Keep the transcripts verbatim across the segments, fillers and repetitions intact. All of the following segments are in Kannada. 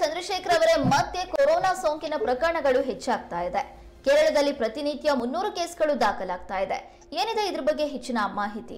ಚಂದ್ರಶೇಖರ್ ಅವರೇ, ಮತ್ತೆ ಕೊರೋನಾ ಸೋಂಕಿನ ಪ್ರಕರಣಗಳು ಹೆಚ್ಚಾಗ್ತಾ ಇದೆ. ಕೇರಳದಲ್ಲಿ ಪ್ರತಿನಿತ್ಯ ಮುನ್ನೂರು ಕೇಸ್ಗಳು ದಾಖಲಾಗ್ತಾ ಇದೆ. ಏನಿದೆ ಇದ್ರ ಬಗ್ಗೆ ಹೆಚ್ಚಿನ ಮಾಹಿತಿ?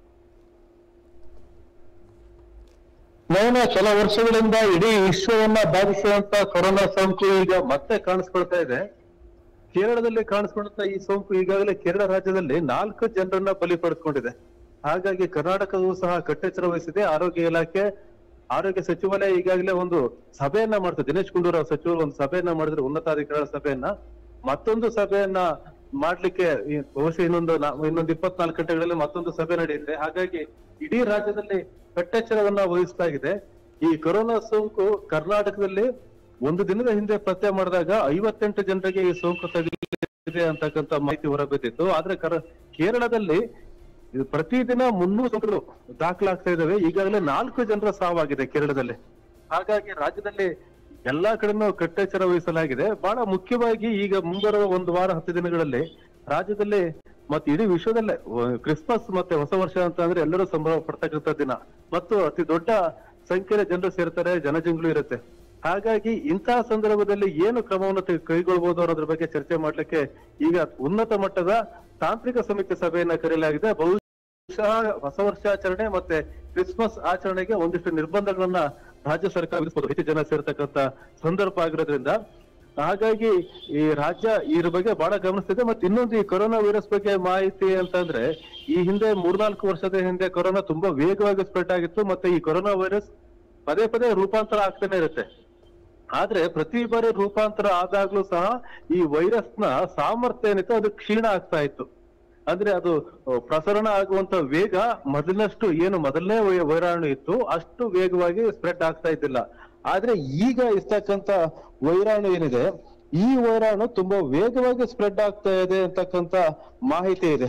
ನಯನ, ಕೆಲ ವರ್ಷಗಳಿಂದ ಇಡೀ ವಿಶ್ವವನ್ನ ಬಾಧಿಸುವಂತ ಕೊರೋನಾ ಸೋಂಕು ಈಗ ಮತ್ತೆ ಕಾಣಿಸ್ಕೊಳ್ತಾ ಇದೆ. ಕೇರಳದಲ್ಲಿ ಕಾಣಿಸ್ಕೊಂಡಂತ ಈ ಸೋಂಕು ಈಗಾಗಲೇ ಕೇರಳ ರಾಜ್ಯದಲ್ಲಿ ನಾಲ್ಕು ಜನರನ್ನ ಬಲಿ ಪಡೆದುಕೊಂಡಿದೆ. ಹಾಗಾಗಿ ಕರ್ನಾಟಕವೂ ಸಹ ಕಟ್ಟೆಚ್ಚರ ವಹಿಸಿದೆ. ಆರೋಗ್ಯ ಇಲಾಖೆ, ಆರೋಗ್ಯ ಸಚಿವಾಲಯ ಈಗಾಗಲೇ ಒಂದು ಸಭೆಯನ್ನ ಮಾಡ್ತಾರೆ. ದಿನೇಶ್ ಗುಂಡೂರಾವ್ ಸಚಿವರು ಒಂದು ಸಭೆಯನ್ನ ಮಾಡಿದ್ರೆ, ಉನ್ನತಾಧಿಕಾರಿಗಳ ಸಭೆಯನ್ನ. ಮತ್ತೊಂದು ಸಭೆಯನ್ನ ಮಾಡ್ಲಿಕ್ಕೆ ಬಹುಶಃ ಇನ್ನೊಂದು ಇನ್ನೊಂದು ಇಪ್ಪತ್ನಾಲ್ಕು ಗಂಟೆಗಳಲ್ಲಿ ಮತ್ತೊಂದು ಸಭೆ ನಡೆಯುತ್ತೆ. ಹಾಗಾಗಿ ಇಡೀ ರಾಜ್ಯದಲ್ಲಿ ಕಟ್ಟೆಚ್ಚರವನ್ನ ವಹಿಸಲಾಗಿದೆ. ಈ ಕೊರೋನಾ ಸೋಂಕು ಕರ್ನಾಟಕದಲ್ಲಿ ಒಂದು ದಿನದ ಹಿಂದೆ ಪತ್ತೆ ಮಾಡಿದಾಗ ಐವತ್ತೆಂಟು ಜನರಿಗೆ ಈ ಸೋಂಕು ತಗುಲಿದೆ ಅಂತಕ್ಕಂಥ ಮಾಹಿತಿ ಹೊರಬಿದ್ದಿತ್ತು. ಆದ್ರೆ ಕರ ಕೇರಳದಲ್ಲಿ ಪ್ರತಿದಿನ ಮುನ್ನೂರು ಸೋಂಕುಗಳು ದಾಖಲಾಗ್ತಾ ಇದಾವೆ. ಈಗಾಗಲೇ ನಾಲ್ಕು ಜನರ ಸಾವಾಗಿದೆ ಕೇರಳದಲ್ಲಿ. ಹಾಗಾಗಿ ರಾಜ್ಯದಲ್ಲಿ ಎಲ್ಲಾ ಕಡೆನೂ ಕಟ್ಟೆಚ್ಚರ ವಹಿಸಲಾಗಿದೆ. ಬಹಳ ಮುಖ್ಯವಾಗಿ ಈಗ ಮುಂಬರುವ ಒಂದು ವಾರ ಹತ್ತು ದಿನಗಳಲ್ಲಿ ರಾಜ್ಯದಲ್ಲಿ ಮತ್ತೆ ಇಡೀ ವಿಶ್ವದಲ್ಲೇ ಕ್ರಿಸ್ಮಸ್ ಮತ್ತೆ ಹೊಸ ವರ್ಷ ಅಂತ ಅಂದ್ರೆ ಎಲ್ಲರೂ ಸಂಭ್ರಮ ಪಡ್ತಕ್ಕಂಥ ದಿನ ಮತ್ತು ಅತಿ ದೊಡ್ಡ ಸಂಖ್ಯೆಯ ಜನರು ಸೇರ್ತಾರೆ, ಜನಜಂಗುಳಿ ಇರುತ್ತೆ. ಹಾಗಾಗಿ ಇಂತಹ ಸಂದರ್ಭದಲ್ಲಿ ಏನು ಕ್ರಮವನ್ನು ಕೈಗೊಳ್ಳಬಹುದು ಅನ್ನೋದ್ರ ಬಗ್ಗೆ ಚರ್ಚೆ ಮಾಡ್ಲಿಕ್ಕೆ ಈಗ ಉನ್ನತ ಮಟ್ಟದ ತಾಂತ್ರಿಕ ಸಮಿತಿ ಸಭೆಯನ್ನ ಕರೆಯಲಾಗಿದೆ. ಬಹುಶಃ ಹೊಸ ವರ್ಷಾಚರಣೆ ಮತ್ತೆ ಕ್ರಿಸ್ಮಸ್ ಆಚರಣೆಗೆ ಒಂದಿಷ್ಟು ನಿರ್ಬಂಧಗಳನ್ನ ರಾಜ್ಯ ಸರ್ಕಾರ ವಿಧಿಸಬಹುದು, ಹೆಚ್ಚು ಜನ ಸೇರ್ತಕ್ಕಂಥ ಸಂದರ್ಭ ಆಗಿರೋದ್ರಿಂದ. ಹಾಗಾಗಿ ಈ ರಾಜ್ಯ ಇದ್ರ ಬಗ್ಗೆ ಬಹಳ ಗಮನಿಸ್ತಿದೆ. ಮತ್ತೆ ಇನ್ನೊಂದು, ಈ ಕೊರೋನಾ ವೈರಸ್ ಬಗ್ಗೆ ಮಾಹಿತಿ ಅಂತಂದ್ರೆ, ಈ ಹಿಂದೆ ಮೂರ್ನಾಲ್ಕು ವರ್ಷದ ಹಿಂದೆ ಕೊರೋನಾ ತುಂಬಾ ವೇಗವಾಗಿ ಸ್ಪ್ರೆಡ್ ಆಗಿತ್ತು. ಮತ್ತೆ ಈ ಕೊರೋನಾ ವೈರಸ್ ಪದೇ ಪದೇ ರೂಪಾಂತರ ಆಗ್ತಾನೆ ಇರುತ್ತೆ. ಆದ್ರೆ ಪ್ರತಿ ಬಾರಿ ರೂಪಾಂತರ ಆದಾಗ್ಲೂ ಸಹ ಈ ವೈರಸ್ ನ ಸಾಮರ್ಥ್ಯ ಏನಿತ್ತು ಅದು ಕ್ಷೀಣ ಆಗ್ತಾ ಇತ್ತು. ಅಂದ್ರೆ ಅದು ಪ್ರಸರಣ ಆಗುವಂತ ವೇಗ ಮೊದಲಿನಷ್ಟು ಏನು ಮೊದಲನೇ ವೈರಾಣು ಇತ್ತು ಅಷ್ಟು ವೇಗವಾಗಿ ಸ್ಪ್ರೆಡ್ ಆಗ್ತಾ ಇದ್ದಿಲ್ಲ. ಆದ್ರೆ ಈಗ ಇರ್ತಕ್ಕಂತ ವೈರಾಣು ಏನಿದೆ, ಈ ವೈರಾಣು ತುಂಬಾ ವೇಗವಾಗಿ ಸ್ಪ್ರೆಡ್ ಆಗ್ತಾ ಇದೆ ಅಂತಕ್ಕಂತ ಮಾಹಿತಿ ಇದೆ.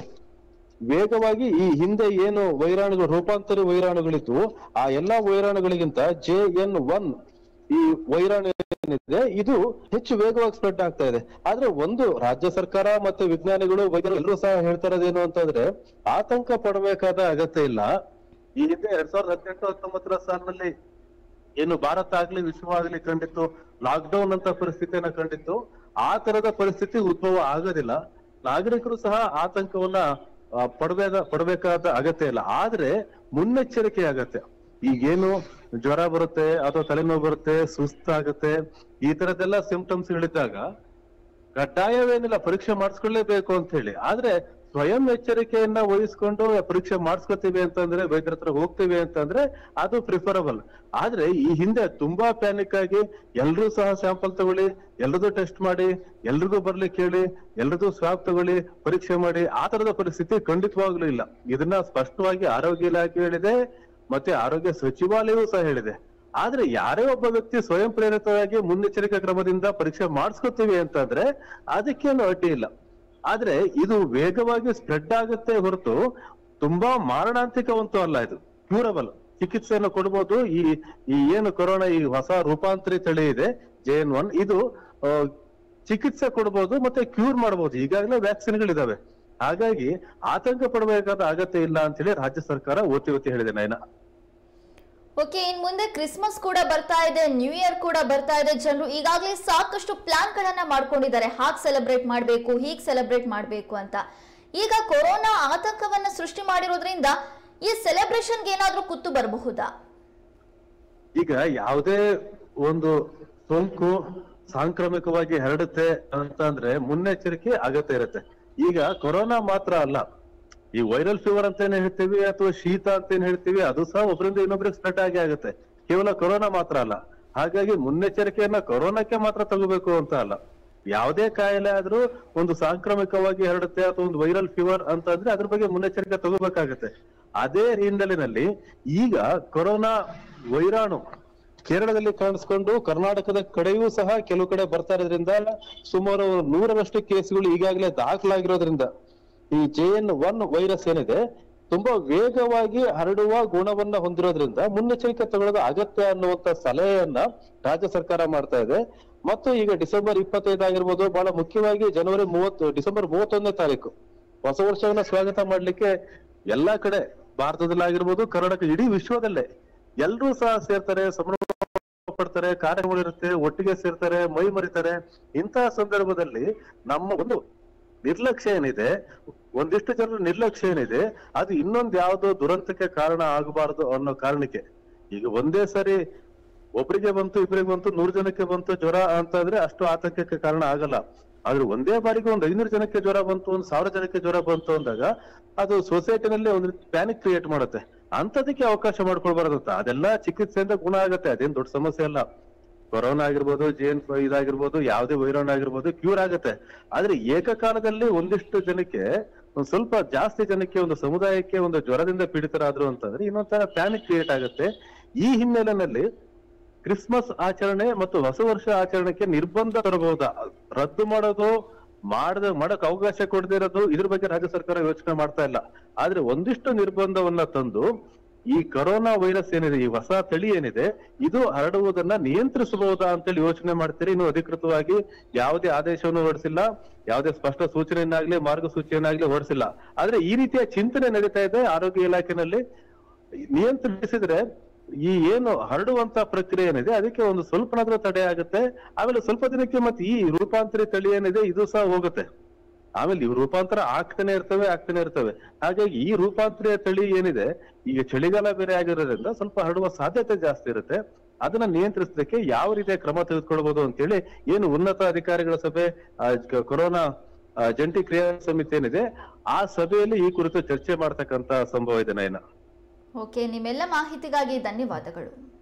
ವೇಗವಾಗಿ ಈ ಹಿಂದೆ ಏನು ವೈರಾಣುಗಳು, ರೂಪಾಂತರಿ ವೈರಾಣುಗಳಿತ್ತು, ಆ ಎಲ್ಲಾ ವೈರಾಣುಗಳಿಗಿಂತ ಜೆ ಎನ್ ಒನ್ ಈ ವೈರಾಣು ಏನಿದೆ ಇದು ಹೆಚ್ಚು ವೇಗವಾಗಿ ಸ್ಪ್ರೆಡ್ ಆಗ್ತಾ ಇದೆ. ಆದ್ರೆ ಒಂದು ರಾಜ್ಯ ಸರ್ಕಾರ ಮತ್ತೆ ವಿಜ್ಞಾನಿಗಳು ವೈದ್ಯರು ಎಲ್ಲರೂ ಸಹ ಹೇಳ್ತಾ ಇರೋದೇನು ಅಂತಂದ್ರೆ, ಆತಂಕ ಪಡಬೇಕಾದ ಅಗತ್ಯ ಇಲ್ಲ. ಈ ಹಿಂದೆ ಎರಡ್ ಸಾವಿರದ ಹದಿನೆಂಟು ಹತ್ತೊಂಬತ್ತರ ಸಾಲಿನಲ್ಲಿ ಏನು ಭಾರತ ಆಗ್ಲಿ ವಿಶ್ವ ಆಗ್ಲಿ ಕಂಡಿತ್ತು ಲಾಕ್ ಡೌನ್ ಅಂತ ಪರಿಸ್ಥಿತಿಯನ್ನ ಕಂಡಿತ್ತು. ಆ ತರದ ಪರಿಸ್ಥಿತಿ ಉದ್ಭವ ಆಗೋದಿಲ್ಲ. ನಾಗರಿಕರು ಸಹ ಆತಂಕವನ್ನ ಪಡಬೇಕ ಪಡಬೇಕಾದ ಅಗತ್ಯ ಇಲ್ಲ. ಆದ್ರೆ ಮುನ್ನೆಚ್ಚರಿಕೆ ಆಗತ್ತೆ. ಈಗೇನು ಜ್ವರ ಬರುತ್ತೆ ಅಥವಾ ತಲೆನೋವು ಬರುತ್ತೆ, ಸುಸ್ತಾಗತ್ತೆ, ಈ ತರದೆಲ್ಲ ಸಿಂಪ್ಟಮ್ಸ್ ಗಳಿದ್ದಾಗ ಕಡ್ಡಾಯವೇನಿಲ್ಲ, ಪರೀಕ್ಷೆ ಮಾಡಿಸ್ಕೊಳ್ಳೇಬೇಕು ಅಂತ ಹೇಳಿ. ಆದ್ರೆ ಸ್ವಯಂ ಎಚ್ಚರಿಕೆಯನ್ನ ವಹಿಸ್ಕೊಂಡು ಪರೀಕ್ಷೆ ಮಾಡಿಸ್ಕೊತೀವಿ ಅಂತಂದ್ರೆ, ವೈದ್ಯರ ಹತ್ರ ಹೋಗ್ತೀವಿ ಅಂತಂದ್ರೆ ಅದು ಪ್ರಿಫರಬಲ್. ಆದ್ರೆ ಈ ಹಿಂದೆ ತುಂಬಾ ಪ್ಯಾನಿಕ್ ಆಗಿ ಎಲ್ರೂ ಸಹ ಸ್ಯಾಂಪಲ್ ತಗೊಳ್ಳಿ, ಎಲ್ರದು ಟೆಸ್ಟ್ ಮಾಡಿ, ಎಲ್ರಿಗೂ ಬರ್ಲಿಕ್ಕೆ ಹೇಳಿ, ಎಲ್ರದು ಸ್ವಾಬ್ ತಗೊಳ್ಳಿ, ಪರೀಕ್ಷೆ ಮಾಡಿ, ಆ ತರದ ಪರಿಸ್ಥಿತಿ ಖಂಡಿತವಾಗ್ಲೂ ಇಲ್ಲ. ಇದನ್ನ ಸ್ಪಷ್ಟವಾಗಿ ಆರೋಗ್ಯ ಇಲಾಖೆ ಹೇಳಿದೆ, ಮತ್ತೆ ಆರೋಗ್ಯ ಸಚಿವಾಲಯವೂ ಸಹ ಹೇಳಿದೆ. ಆದ್ರೆ ಯಾರೇ ಒಬ್ಬ ವ್ಯಕ್ತಿ ಸ್ವಯಂ ಪ್ರೇರಿತವಾಗಿ ಮುನ್ನೆಚ್ಚರಿಕಾ ಕ್ರಮದಿಂದ ಪರೀಕ್ಷೆ ಮಾಡಿಸ್ಕೊತೀವಿ ಅಂತಂದ್ರೆ ಅದಕ್ಕೇನು ಅಡ್ಡಿ ಇಲ್ಲ. ಆದ್ರೆ ಇದು ವೇಗವಾಗಿ ಸ್ಪ್ರೆಡ್ ಆಗುತ್ತೆ ಹೊರತು ತುಂಬಾ ಮಾರಣಾಂತಿಕವಂತೂ ಅಲ್ಲ. ಇದು ಕ್ಯೂರಬಲ್, ಚಿಕಿತ್ಸೆಯನ್ನು ಕೊಡ್ಬೋದು. ಈ ಈ ಏನು ಕೊರೋನಾ ಈ ಹೊಸ ರೂಪಾಂತರಿ ತಳಿ ಇದೆ ಜೆ ಎನ್ ಒನ್, ಇದು ಚಿಕಿತ್ಸೆ ಕೊಡ್ಬೋದು ಮತ್ತೆ ಕ್ಯೂರ್ ಮಾಡ್ಬೋದು. ಈಗಾಗಲೇ ವ್ಯಾಕ್ಸಿನ್ಗಳಿದಾವೆ. ಹಾಗಾಗಿ ಆತಂಕ ಪಡಬೇಕಾದ ಅಗತ್ಯ ಇಲ್ಲ ಅಂತ ಹೇಳಿ ರಾಜ್ಯ ಸರ್ಕಾರ ಒತ್ತಿ ಒತ್ತಿ ಹೇಳಿದೆ. ನಯನ, ಓಕೆ, ಇನ್ ಮುಂದೆ ಕ್ರಿಸ್ಮಸ್ ಕೂಡ ಬರ್ತಾ ಇದೆ, ನ್ಯೂ ಇಯರ್ ಕೂಡ ಬರ್ತಾ ಇದೆ. ಜನರು ಈಗಾಗಲೇ ಸಾಕಷ್ಟು ಪ್ಲಾನ್ ಗಳನ್ನ ಮಾಡ್ಕೊಂಡಿದ್ದಾರೆ, ಹಾಗೆ ಸೆಲೆಬ್ರೇಟ್ ಮಾಡಬೇಕು, ಹೀಗೆ ಸೆಲೆಬ್ರೇಟ್ ಮಾಡಬೇಕು ಅಂತ. ಈಗ ಕೊರೋನಾ ಆತಂಕವನ್ನ ಸೃಷ್ಟಿ ಮಾಡಿರೋದ್ರಿಂದ ಈ ಸೆಲೆಬ್ರೇಷನ್ಗೆ ಏನಾದ್ರೂ ಕುತ್ತು ಬರಬಹುದಾ? ಈಗ ಯಾವುದೇ ಒಂದು ಸೋಂಕು ಸಾಂಕ್ರಾಮಿಕವಾಗಿ ಹರಡುತ್ತೆ ಅಂತ ಅಂದ್ರೆ ಮುನ್ನೆಚ್ಚರಿಕೆ ಅಗತ್ಯ ಇರುತ್ತೆ. ಈಗ ಕೊರೋನಾ ಮಾತ್ರ ಅಲ್ಲ, ಈ ವೈರಲ್ ಫೀವರ್ ಅಂತ ಏನ್ ಹೇಳ್ತೀವಿ ಅಥವಾ ಶೀತ ಅಂತ ಏನ್ ಹೇಳ್ತೀವಿ, ಅದು ಸಹ ಒಬ್ಬರಿಂದ ಇನ್ನೊಬ್ರಿಗೆ ಸ್ಪ್ರೆಡ್ ಆಗಿ ಆಗುತ್ತೆ. ಕೇವಲ ಕೊರೋನಾ ಮಾತ್ರ ಅಲ್ಲ. ಹಾಗಾಗಿ ಮುನ್ನೆಚ್ಚರಿಕೆಯನ್ನ ಕೊರೋನಾಕ್ಕೆ ಮಾತ್ರ ತಗೋಬೇಕು ಅಂತ ಅಲ್ಲ. ಯಾವುದೇ ಕಾಯಿಲೆ ಆದ್ರೂ ಒಂದು ಸಾಂಕ್ರಾಮಿಕವಾಗಿ ಹರಡುತ್ತೆ ಅಥವಾ ಒಂದು ವೈರಲ್ ಫೀವರ್ ಅಂತ ಅಂದ್ರೆ ಅದ್ರ ಬಗ್ಗೆ ಮುನ್ನೆಚ್ಚರಿಕೆ ತಗೋಬೇಕಾಗತ್ತೆ. ಅದೇ ಹಿನ್ನೆಲೆಯಲ್ಲಿ ಈಗ ಕೊರೋನಾ ವೈರಾಣು ಕೇರಳದಲ್ಲಿ ಕಾಣಿಸ್ಕೊಂಡು ಕರ್ನಾಟಕದ ಕಡೆಯೂ ಸಹ ಕೆಲವು ಕಡೆ ಬರ್ತಾ ಇರೋದ್ರಿಂದ ಸುಮಾರು ನೂರರಷ್ಟು ಕೇಸ್ಗಳು ಈಗಾಗಲೇ ದಾಖಲಾಗಿರೋದ್ರಿಂದ ಈ ಜೆ ಎನ್ ಒನ್ ವೈರಸ್ ಏನಿದೆ ತುಂಬಾ ವೇಗವಾಗಿ ಹರಡುವ ಗುಣವನ್ನ ಹೊಂದಿರೋದ್ರಿಂದ ಮುನ್ನೆಚ್ಚರಿಕೆ ತಗೊಳ್ಳೋದು ಅಗತ್ಯ ಅನ್ನುವಂತ ಸಲಹೆಯನ್ನ ರಾಜ್ಯ ಸರ್ಕಾರ ಮಾಡ್ತಾ ಇದೆ. ಮತ್ತು ಈಗ ಡಿಸೆಂಬರ್ ಇಪ್ಪತ್ತೈದು ಆಗಿರ್ಬೋದು, ಬಹಳ ಮುಖ್ಯವಾಗಿ ಜನವರಿ ಮೂವತ್ತು ಡಿಸೆಂಬರ್ ಮೂವತ್ತೊಂದನೇ ತಾರೀಕು ಹೊಸ ವರ್ಷವನ್ನ ಸ್ವಾಗತ ಮಾಡ್ಲಿಕ್ಕೆ ಎಲ್ಲಾ ಕಡೆ ಭಾರತದಲ್ಲಾಗಿರ್ಬೋದು, ಕರ್ನಾಟಕ, ಇಡೀ ವಿಶ್ವದಲ್ಲೇ ಎಲ್ರೂ ಸಹ ಸೇರ್ತಾರೆ, ಸಂಭ್ರಮ ಪಡ್ತಾರೆ, ಕಾರ್ಯಕ್ರಮಗಳಿರುತ್ತೆ, ಒಟ್ಟಿಗೆ ಸೇರ್ತಾರೆ, ಮೈ ಮರಿತಾರೆ. ಇಂತಹ ಸಂದರ್ಭದಲ್ಲಿ ನಮ್ಮ ಒಂದು ನಿರ್ಲಕ್ಷ್ಯ ಏನಿದೆ, ಒಂದಿಷ್ಟು ಜನರ ನಿರ್ಲಕ್ಷ್ಯ ಏನಿದೆ, ಅದು ಇನ್ನೊಂದು ಯಾವ್ದೋ ದುರಂತಕ್ಕೆ ಕಾರಣ ಆಗಬಾರದು ಅನ್ನೋ ಕಾರಣಕ್ಕೆ ಈಗ ಒಂದೇ ಸರಿ ಒಬ್ರಿಗೆ ಬಂತು, ಇಬ್ಬರಿಗೆ ಬಂತು, ನೂರು ಜನಕ್ಕೆ ಬಂತು ಜ್ವರ ಅಂತಂದ್ರೆ ಅಷ್ಟು ಆತಂಕಕ್ಕೆ ಕಾರಣ ಆಗಲ್ಲ. ಆದ್ರೆ ಒಂದೇ ಬಾರಿಗೆ ಒಂದ್ ಐನೂರು ಜನಕ್ಕೆ ಜ್ವರ ಬಂತು, ಒಂದ್ ಸಾವಿರ ಜನಕ್ಕೆ ಜ್ವರ ಬಂತು ಅಂದಾಗ ಅದು ಸೊಸೈಟಿನಲ್ಲಿ ಒಂದು ಪ್ಯಾನಿಕ್ ಕ್ರಿಯೇಟ್ ಮಾಡುತ್ತೆ. ಅಂತದಕ್ಕೆ ಅವಕಾಶ ಮಾಡ್ಕೊಳ್ಬಾರ್ದಂತ. ಅದೆಲ್ಲ ಚಿಕಿತ್ಸೆಯಿಂದ ಗುಣ ಆಗತ್ತೆ, ಅದೇನ್ ದೊಡ್ಡ ಸಮಸ್ಯೆ ಅಲ್ಲ. ಕೊರೋನಾ ಆಗಿರ್ಬೋದು, ಜೇನ್ ಇದಾಗಿರ್ಬೋದು, ಯಾವುದೇ ವೈರಾಣು ಆಗಿರ್ಬೋದು, ಕ್ಯೂರ್ ಆಗತ್ತೆ. ಆದ್ರೆ ಏಕಕಾಲದಲ್ಲಿ ಒಂದಿಷ್ಟು ಜನಕ್ಕೆ, ಒಂದ್ ಸ್ವಲ್ಪ ಜಾಸ್ತಿ ಜನಕ್ಕೆ, ಒಂದು ಸಮುದಾಯಕ್ಕೆ ಒಂದು ಜ್ವರದಿಂದ ಪೀಡಿತರಾದ್ರು ಅಂತಂದ್ರೆ ಇನ್ನೊಂಥರ ಪ್ಯಾನಿಕ್ ಕ್ರಿಯೇಟ್ ಆಗುತ್ತೆ. ಈ ಹಿನ್ನೆಲೆಯಲ್ಲಿ ಕ್ರಿಸ್ಮಸ್ ಆಚರಣೆ ಮತ್ತು ಹೊಸ ವರ್ಷ ಆಚರಣೆಗೆ ನಿರ್ಬಂಧ ತರಬಹುದಾ, ರದ್ದು ಮಾಡೋದು, ಮಾಡದ ಮಾಡಕ್ ಅವಕಾಶ ಕೊಡದೇ ಇರೋದು, ಇದ್ರ ಬಗ್ಗೆ ರಾಜ್ಯ ಸರ್ಕಾರ ಯೋಚನೆ ಮಾಡ್ತಾ ಇಲ್ಲ. ಆದ್ರೆ ಒಂದಿಷ್ಟು ನಿರ್ಬಂಧವನ್ನ ತಂದು ಈ ಕೊರೋನಾ ವೈರಸ್ ಏನಿದೆ, ಈ ಹೊಸ ತಳಿ ಏನಿದೆ, ಇದು ಹರಡುವುದನ್ನ ನಿಯಂತ್ರಿಸಬಹುದಾ ಅಂತೇಳಿ ಯೋಚನೆ ಮಾಡ್ತೀರಿ. ಇನ್ನು ಅಧಿಕೃತವಾಗಿ ಯಾವುದೇ ಆದೇಶವನ್ನು ಹೊರಡಿಸಿಲ್ಲ, ಯಾವುದೇ ಸ್ಪಷ್ಟ ಸೂಚನೆಯನ್ನಾಗ್ಲಿ ಮಾರ್ಗಸೂಚಿಯನ್ನಾಗ್ಲಿ ಹೊರಡಿಸಿಲ್ಲ. ಆದ್ರೆ ಈ ರೀತಿಯ ಚಿಂತನೆ ನಡೀತಾ ಇದೆ ಆರೋಗ್ಯ ಇಲಾಖೆನಲ್ಲಿ. ನಿಯಂತ್ರಿಸಿದ್ರೆ ಈ ಏನು ಹರಡುವಂತ ಪ್ರಕ್ರಿಯೆ ಏನಿದೆ ಅದಕ್ಕೆ ಒಂದು ಸ್ವಲ್ಪನಾದ್ರೂ ತಡೆ ಆಗುತ್ತೆ. ಆಮೇಲೆ ಸ್ವಲ್ಪ ದಿನಕ್ಕೆ ಮತ್ತೆ ಈ ರೂಪಾಂತರಿ ತಳಿ ಏನಿದೆ ಇದು ಸಹ ಹೋಗುತ್ತೆ. ಆಮೇಲೆ ಇವು ರೂಪಾಂತರ ಆಗ್ತಾನೆ ಇರ್ತವೆ ಆಗ್ತಾನೆ ಇರ್ತವೆ ಹಾಗಾಗಿ ಈ ರೂಪಾಂತರಿಯ ತಳಿ ಏನಿದೆ, ಈಗ ಚಳಿಗಾಲ ಬೇರೆ ಆಗಿರೋದ್ರಿಂದ ಸ್ವಲ್ಪ ಹರಡುವ ಸಾಧ್ಯತೆ ಜಾಸ್ತಿ ಇರುತ್ತೆ. ಅದನ್ನ ನಿಯಂತ್ರಿಸಲಿಕ್ಕೆ ಯಾವ ರೀತಿಯ ಕ್ರಮ ತೆಗೆದುಕೊಳ್ಬಹುದು ಅಂತೇಳಿ ಏನು ಉನ್ನತ ಅಧಿಕಾರಿಗಳ ಸಭೆ, ಕೊರೋನಾ ಜಂಟಿ ಕ್ರಿಯಾ ಸಮಿತಿ ಏನಿದೆ ಆ ಸಭೆಯಲ್ಲಿ ಈ ಕುರಿತು ಚರ್ಚೆ ಮಾಡ್ತಕ್ಕಂತ ಸಂಭವ ಇದೆ. ನಯನ, ಓಕೆ, ನಿಮ್ಮೆಲ್ಲ ಮಾಹಿತಿಗಾಗಿ ಧನ್ಯವಾದಗಳು.